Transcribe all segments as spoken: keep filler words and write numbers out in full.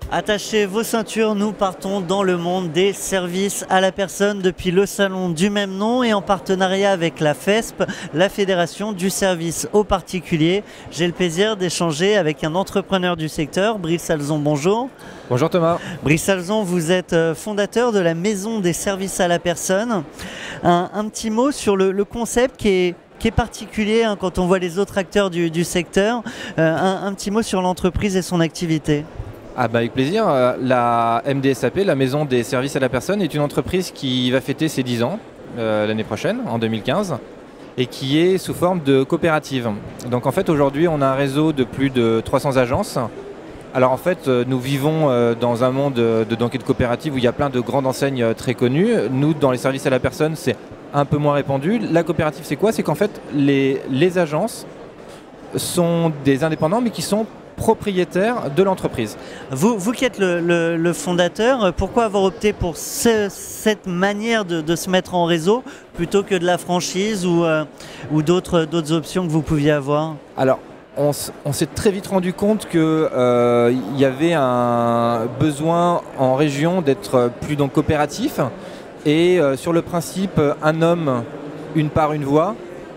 Attachez vos ceintures, nous partons dans le monde des services à la personne depuis le salon du même nom et en partenariat avec la F E S P, la Fédération du service aux particuliers. J'ai le plaisir d'échanger avec un entrepreneur du secteur, Brice Alzon, bonjour. Bonjour Thomas. Brice Alzon, vous êtes fondateur de la Maison des services à la personne. Un, un petit mot sur le, le concept qui est qui est particulier hein, quand on voit les autres acteurs du, du secteur. Euh, un, un petit mot sur l'entreprise et son activité. Ah bah avec plaisir. La M D S A P, la Maison des services à la personne, est une entreprise qui va fêter ses dix ans euh, l'année prochaine, en deux mille quinze, et qui est sous forme de coopérative. Donc en fait aujourd'hui on a un réseau de plus de trois cents agences. Alors en fait nous vivons dans un monde de, de, de coopérative où il y a plein de grandes enseignes très connues. Nous dans les services à la personne c'est un peu moins répandu. La coopérative c'est quoi? C'est qu'en fait les, les agences sont des indépendants mais qui sont propriétaire de l'entreprise. Vous, vous qui êtes le, le, le fondateur, pourquoi avoir opté pour ce, cette manière de, de se mettre en réseau plutôt que de la franchise ou, euh, ou d'autres d'autres options que vous pouviez avoir? Alors, on, on s'est très vite rendu compte qu'il euh, y avait un besoin en région d'être plus donc coopératif et euh, sur le principe un homme, une part, une voix,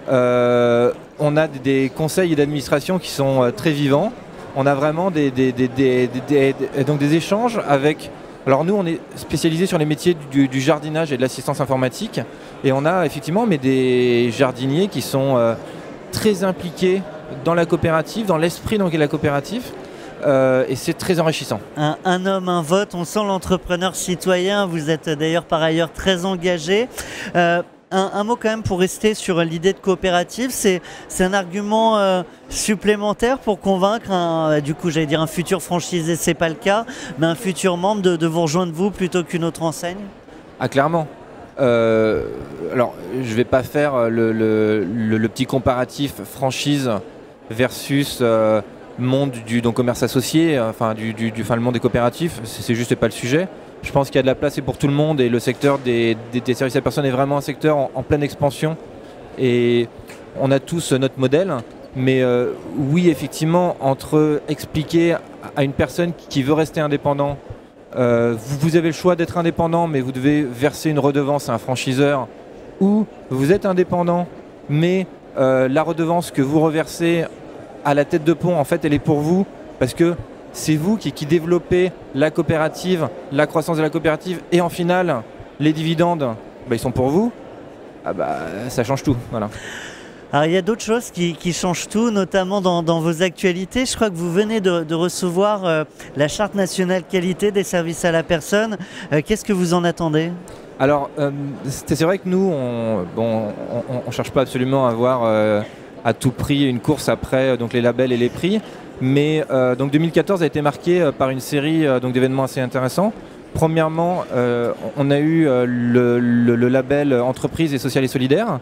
euh, on a des conseils d'administration qui sont euh, très vivants. On a vraiment des, des, des, des, des, des, donc des échanges avec... Alors nous, on est spécialisé sur les métiers du, du jardinage et de l'assistance informatique. Et on a effectivement mais des jardiniers qui sont euh, très impliqués dans la coopérative, dans l'esprit de la coopérative. Euh, et c'est très enrichissant. Un, un homme, un vote, on sent l'entrepreneur citoyen. Vous êtes d'ailleurs par ailleurs très engagé. Euh, Un, un mot quand même pour rester sur l'idée de coopérative, c'est un argument euh, supplémentaire pour convaincre, un, du coup j'allais dire un futur franchisé, c'est pas le cas, mais un futur membre de, de vous rejoindre vous plutôt qu'une autre enseigne? Ah clairement. Euh, alors je vais pas faire le, le, le, le petit comparatif franchise versus euh, monde du donc, commerce associé, enfin du, du, du enfin, le monde des coopératifs, c'est juste pas le sujet. Je pense qu'il y a de la place pour tout le monde et le secteur des, des, des services à la personne est vraiment un secteur en, en pleine expansion et on a tous notre modèle, mais euh, oui effectivement entre expliquer à une personne qui veut rester indépendant, euh, vous, vous avez le choix d'être indépendant mais vous devez verser une redevance à un franchiseur, ou vous êtes indépendant mais euh, la redevance que vous reversez à la tête de pont en fait elle est pour vous parce que c'est vous qui, qui développez la coopérative, la croissance de la coopérative et en finale, les dividendes, bah, ils sont pour vous. Ah bah, ça change tout. Voilà. Alors il y a d'autres choses qui, qui changent tout, notamment dans, dans vos actualités. Je crois que vous venez de, de recevoir euh, la Charte nationale qualité des services à la personne. Euh, Qu'est-ce que vous en attendez? Alors, euh, c'est vrai que nous, on bon, ne cherche pas absolument à avoir euh, à tout prix une course après donc, les labels et les prix. Mais euh, donc deux mille quatorze a été marqué euh, par une série euh, d'événements assez intéressants. Premièrement, euh, on a eu euh, le, le, le label Entreprise et Sociale et Solidaire,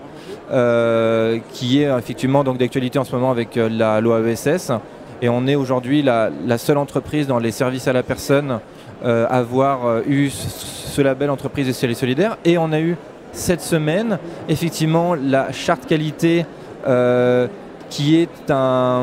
euh, qui est effectivement d'actualité en ce moment avec euh, la loi E S S. Et on est aujourd'hui la, la seule entreprise dans les services à la personne euh, à avoir euh, eu ce label Entreprise et Sociale et Solidaire. Et on a eu cette semaine, effectivement, la charte qualité euh, qui est un...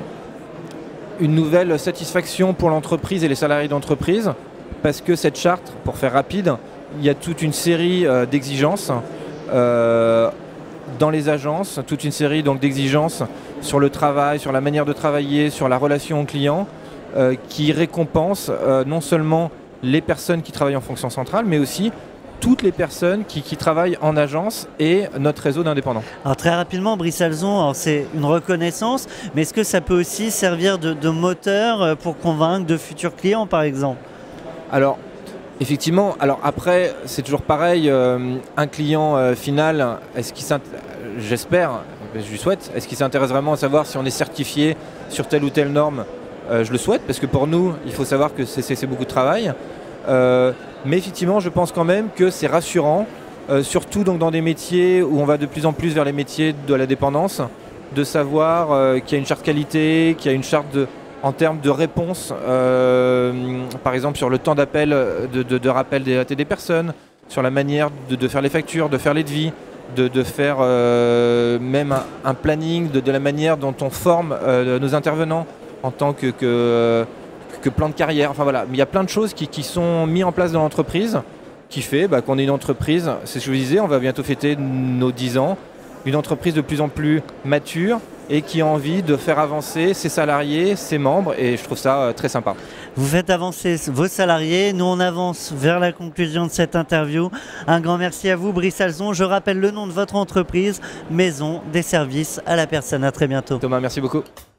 une nouvelle satisfaction pour l'entreprise et les salariés d'entreprise parce que cette charte, pour faire rapide, il y a toute une série euh, d'exigences euh, dans les agences, toute une série donc d'exigences sur le travail, sur la manière de travailler, sur la relation au client euh, qui récompensent euh, non seulement les personnes qui travaillent en fonction centrale mais aussi toutes les personnes qui, qui travaillent en agence et notre réseau d'indépendants. Alors très rapidement, Brice Alzon, c'est une reconnaissance, mais est-ce que ça peut aussi servir de, de moteur pour convaincre de futurs clients par exemple? Alors effectivement, alors après c'est toujours pareil, euh, un client euh, final, est-ce qu'il j'espère, je lui souhaite, est-ce qu'il s'intéresse vraiment à savoir si on est certifié sur telle ou telle norme? euh, Je le souhaite parce que pour nous, il faut savoir que c'est beaucoup de travail. Euh, mais effectivement, je pense quand même que c'est rassurant, euh, surtout donc dans des métiers où on va de plus en plus vers les métiers de la dépendance, de savoir euh, qu'il y a une charte qualité, qu'il y a une charte de, en termes de réponse, euh, par exemple sur le temps d'appel, de, de, de rappel des, des personnes, sur la manière de, de faire les factures, de faire les devis, de, de faire euh, même un, un planning, de, de la manière dont on forme euh, nos intervenants en tant que, que que plan de carrière. Enfin voilà, il y a plein de choses qui, qui sont mises en place dans l'entreprise qui fait bah, qu'on est une entreprise, c'est ce que je vous disais, on va bientôt fêter nos dix ans, une entreprise de plus en plus mature et qui a envie de faire avancer ses salariés, ses membres, et je trouve ça euh, très sympa. Vous faites avancer vos salariés, nous on avance vers la conclusion de cette interview. Un grand merci à vous Brice Alzon, je rappelle le nom de votre entreprise, Maison des services à la personne. À très bientôt. Thomas, merci beaucoup.